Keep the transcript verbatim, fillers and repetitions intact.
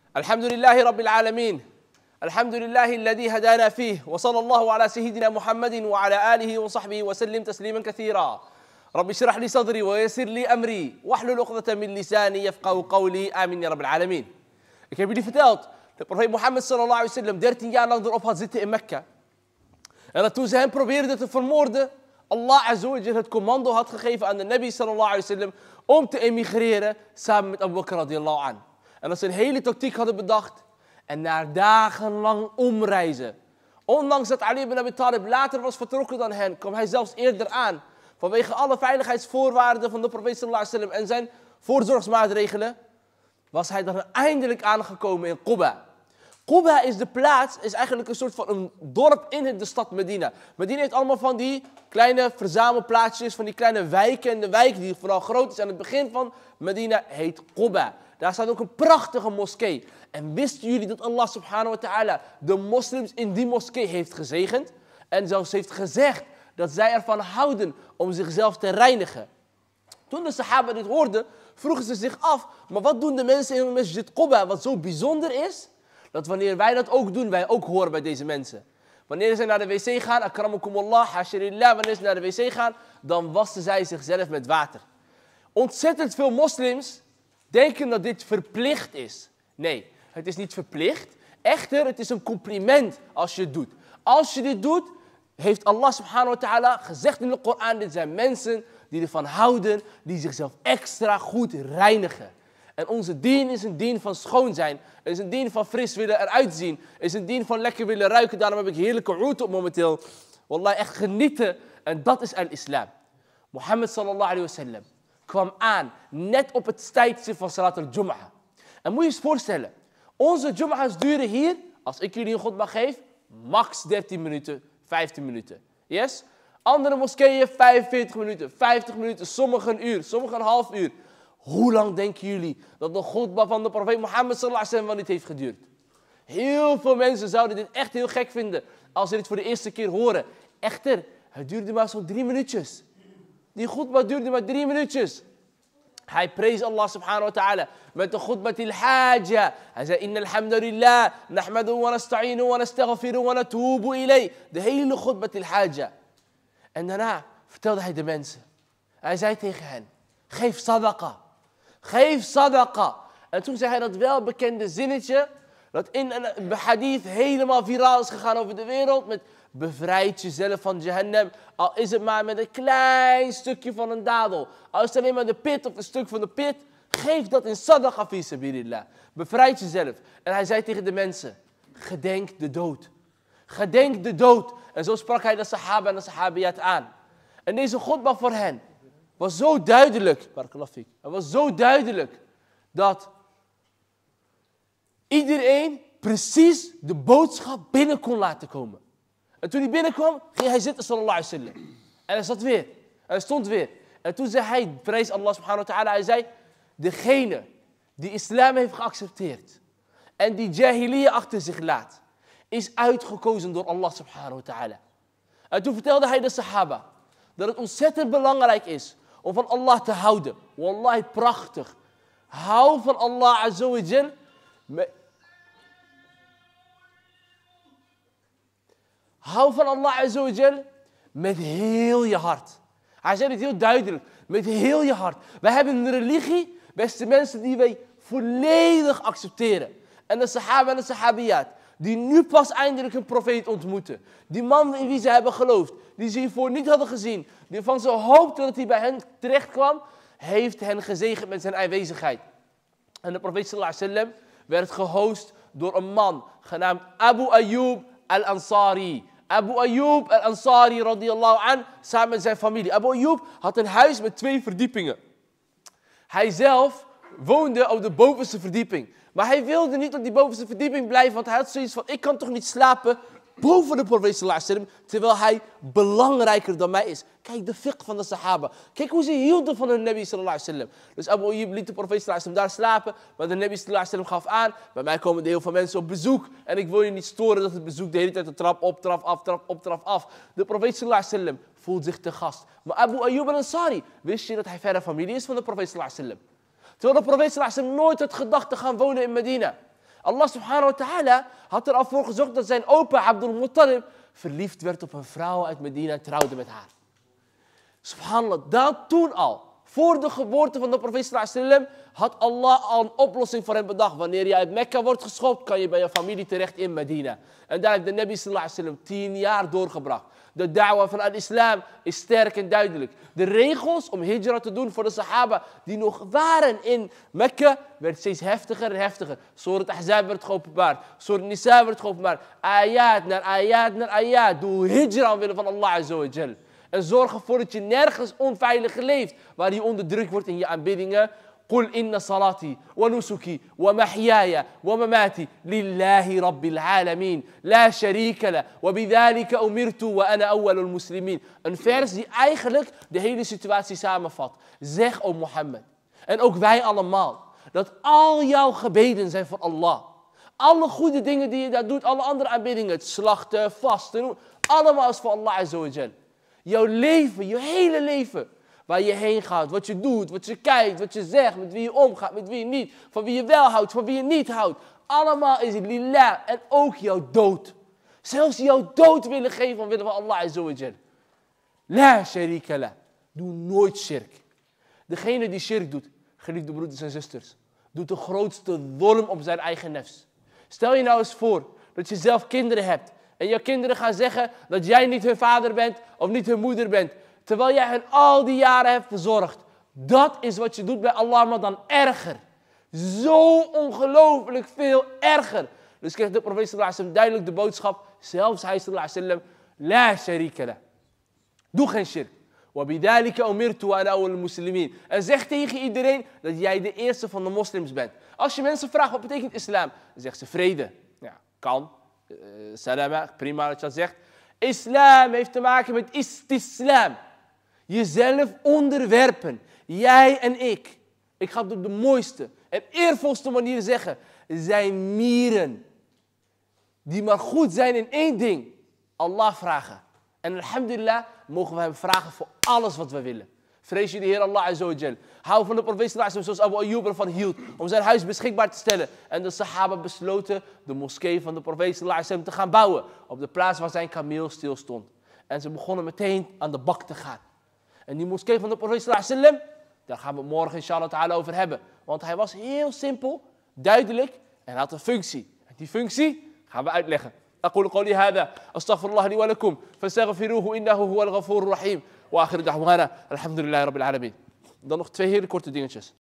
الحمد لله رب العالمين الحمد لله الذي هدانا فيه وصلى الله على سيدنا محمد وعلى آله وصحبه وسلم تسليما كثيرا رب اشرح لي صدري ويسر لي أمري واحلل عقدة من لساني يفقهوا قولي آمين يا رب العالمين. Ik heb jullie verteld dat profeet Mohammed sallallahu alaihi wasallam dertien jaar lang erop had zitten in Mekka. En dat toen ze hem probeerden te vermoorden, Allah azza wa jal het commando had gegeven aan de Nabi sallallahu alaihi wasallam om te emigreren samen met Abu Bakr radiyallahu an. En dat ze een hele tactiek hadden bedacht en na dagenlang omreizen. Ondanks dat Ali ibn Abi Talib later was vertrokken dan hen, kwam hij zelfs eerder aan. Vanwege alle veiligheidsvoorwaarden van de profeet sallallahu alaihi wasallam en zijn voorzorgsmaatregelen, was hij dan eindelijk aangekomen in Quba. Quba is de plaats, is eigenlijk een soort van een dorp in de stad Medina. Medina heeft allemaal van die kleine verzamelplaatsjes, van die kleine wijken. En de wijk die vooral groot is aan het begin van Medina heet Quba. Daar staat ook een prachtige moskee. En wisten jullie dat Allah subhanahu wa ta'ala de moslims in die moskee heeft gezegend? En zelfs heeft gezegd dat zij ervan houden om zichzelf te reinigen. Toen de sahaba dit hoorden, vroegen ze zich af, maar wat doen de mensen in Masjid Quba wat zo bijzonder is? Dat wanneer wij dat ook doen, wij ook horen bij deze mensen. Wanneer ze naar de wc gaan, akramakumullah, hashirillah, wanneer ze naar de wc gaan, dan wassen zij zichzelf met water. Ontzettend veel moslims denken dat dit verplicht is. Nee, het is niet verplicht. Echter, het is een compliment als je het doet. Als je dit doet, heeft Allah subhanahu wa ta'ala gezegd in de Koran, dit zijn mensen die ervan houden, die zichzelf extra goed reinigen. En onze dien is een dien van schoon zijn. Het is een dien van fris willen eruit zien. Het is een dien van lekker willen ruiken. Daarom heb ik heerlijke oud op momenteel. Wallah, echt genieten. En dat is al-islam. Mohammed sallallahu alayhi wa sallam kwam aan net op het tijdstip van Salat al-Jum'ah. En moet je je voorstellen. Onze Jum'ahs duren hier, als ik jullie een khutbah geef, max dertien minuten, vijftien minuten. Yes? Andere moskeeën vijfenveertig minuten, vijftig minuten, sommigen een uur, sommigen een half uur. Hoe lang denken jullie dat de khutbah van de profeet Mohammed sallallahu alaihi wasallam wel niet heeft geduurd? Heel veel mensen zouden dit echt heel gek vinden als ze dit voor de eerste keer horen. Echter, het duurde maar zo'n drie minuutjes. Die khutbah duurde maar drie minuutjes. Hij prees Allah subhanahu wa ta'ala met de khutbah al-hajja. Hij zei, inna alhamdulillah, nahmadu wa nasta'inu wa nastaghfiru wa natubu ilay. De hele khutbah al-hajja. En daarna vertelde hij de mensen. Hij zei tegen hen, geef sadaqa. Geef sadaqa. En toen zei hij dat welbekende zinnetje, dat in een hadith helemaal viraal is gegaan over de wereld, met bevrijd jezelf van Jahannam, al is het maar met een klein stukje van een dadel. Al is het alleen maar de pit of een stuk van de pit, geef dat in sadaqa fi sabilillah. Bevrijd jezelf. En hij zei tegen de mensen, gedenk de dood. Gedenk de dood. En zo sprak hij de sahaba en de sahabiyat aan. En deze khutbah voor hen was zo duidelijk, barakallahu fiek, het was zo duidelijk dat iedereen precies de boodschap binnen kon laten komen. En toen hij binnenkwam, ging hij zitten sallallahu alaihi wasallam. En hij zat weer. En hij stond weer. En toen zei hij, prijs Allah subhanahu wa ta'ala, hij zei, degene die islam heeft geaccepteerd en die jahiliya achter zich laat, is uitgekozen door Allah subhanahu wa ta'ala. En toen vertelde hij de sahaba dat het ontzettend belangrijk is om van Allah te houden. Wallahi, prachtig. Hou van Allah azza wa jal. Hou van Allah azza wa jal met heel je hart. Hij zei het heel duidelijk. Met heel je hart. Wij hebben een religie, beste mensen, die wij volledig accepteren. En de sahaba en de sahabiyat, die nu pas eindelijk een profeet ontmoeten. Die man in wie ze hebben geloofd, die ze hiervoor niet hadden gezien, die van ze hoopten dat hij bij hen terecht kwam, heeft hen gezegend met zijn aanwezigheid. En de profeet sallallahu alaihi wasallam werd gehost door een man genaamd Abu Ayyub al-Ansari. Abu Ayyub al-Ansari radiyallahu an, samen met zijn familie. Abu Ayyub had een huis met twee verdiepingen. Hij zelf woonde op de bovenste verdieping. Maar hij wilde niet op die bovenste verdieping blijven, want hij had zoiets van, ik kan toch niet slapen boven de profeet sallallahu alaihi wasallam, terwijl hij belangrijker dan mij is. Kijk de fiqh van de sahaba. Kijk hoe ze hielden van hun Nabi sallallahu alaihi wasallam. Dus Abu Ayyub liet de profeet sallallahu alaihi wasallam daar slapen, maar de Nabi sallallahu alaihi wasallam gaf aan, bij mij komen er heel veel mensen op bezoek en ik wil je niet storen dat het bezoek de hele tijd de trap op, trap af, trap op, trap af. De profeet sallallahu alaihi wasallam voelt zich te gast. Maar Abu Ayyub al-Ansari, wist je dat hij verre familie is van de profeet sallallahu alaihi wasallam? Terwijl de profeet sallallahu alaihi wasallam nooit had gedacht te gaan wonen in Medina. Allah subhanahu wa ta'ala had er al voor gezorgd dat zijn opa Abdul Muttalib verliefd werd op een vrouw uit Medina en trouwde met haar. Subhanallah, dat toen al. Voor de geboorte van de profeet sallallahu alaihi wasallam had Allah al een oplossing voor hem bedacht. Wanneer je uit Mekka wordt geschopt, kan je bij je familie terecht in Medina. En daar heeft de Nabi sallallahu alaihi wasallam tien jaar doorgebracht. De da'wa van al-islam is sterk en duidelijk. De regels om hijra te doen voor de sahaba die nog waren in Mekka, werd steeds heftiger en heftiger. Surat Ahzab werd geopenbaard. Surat Nisa werd geopenbaard. Ayat naar ayat naar ayat. Doe hijra omwille van Allah azza wa jal. En zorg ervoor dat je nergens onveilig leeft, waar je onderdrukt wordt in je aanbiddingen. قل إن صلاتي ونسكي ومحياي ومماتي لله رب العالمين لا شريك له وبذلك أمرت وأنا أول المسلمين. Een vers die eigenlijk de hele situatie samenvat. Zeg, o Mohammed, en ook wij allemaal, dat al jouw gebeden zijn voor Allah. Alle goede dingen die je daar doet, alle andere aanbiddingen, het slachten, vasten, allemaal is voor Allah azza wa jal. Jouw leven, je hele leven, waar je heen gaat, wat je doet, wat je kijkt, wat je zegt, met wie je omgaat, met wie je niet, van wie je wel houdt, van wie je niet houdt. Allemaal is het lillah en ook jouw dood. Zelfs jouw dood willen geven omwille van Allah azza wa jal. La sharika la. Doe nooit shirk. Degene die shirk doet, geliefde broeders en zusters, doet de grootste zulm op zijn eigen nefs. Stel je nou eens voor dat je zelf kinderen hebt en jouw kinderen gaan zeggen dat jij niet hun vader bent of niet hun moeder bent, terwijl jij hen al die jaren hebt verzorgd. Dat is wat je doet bij Allah, maar dan erger. Zo ongelooflijk veel erger. Dus kreeg de profeet sallallahu alaihi wasallam duidelijk de boodschap, zelfs hij sallallahu alaihi wasallam, la sharika la. Doe geen shirk. وَبِذَلِكَ أُمِرْتُ وَأَنَا أَوَّلُ الْمُسْلِمِينَ. En zeg tegen iedereen dat jij de eerste van de moslims bent. Als je mensen vraagt wat betekent islam, dan zegt ze vrede. Ja, kan. Uh, salama, prima dat je dat zegt. Islam heeft te maken met istislam. Jezelf onderwerpen. Jij en ik. Ik ga het op de mooiste en eervolste manier zeggen. Zijn mieren. Die maar goed zijn in één ding. Allah vragen. En alhamdulillah mogen we hem vragen voor alles wat we willen. Vrees je de Heer Allah azza wa jal. Hou van de profeet sallallahu alaihi wasallam zoals Abu Ayyub ervan hield. Om zijn huis beschikbaar te stellen. En de sahaba besloten de moskee van de profeet sallallahu alaihi wasallam te gaan bouwen. Op de plaats waar zijn kameel stil stond. En ze begonnen meteen aan de bak te gaan. En die moskee van de profeet sallallahu alaihi wasallam, daar gaan we het morgen inshallah ta'ala over hebben. Want hij was heel simpel, duidelijk en had een functie. En die functie gaan we uitleggen. أقول قولي هذا أستغفر الله لي ولكم فاستغفروه إنه هو الغفور الرحيم وآخر دعوانا الحمد لله رب العالمين. Dan nog twee hele korte dingetjes.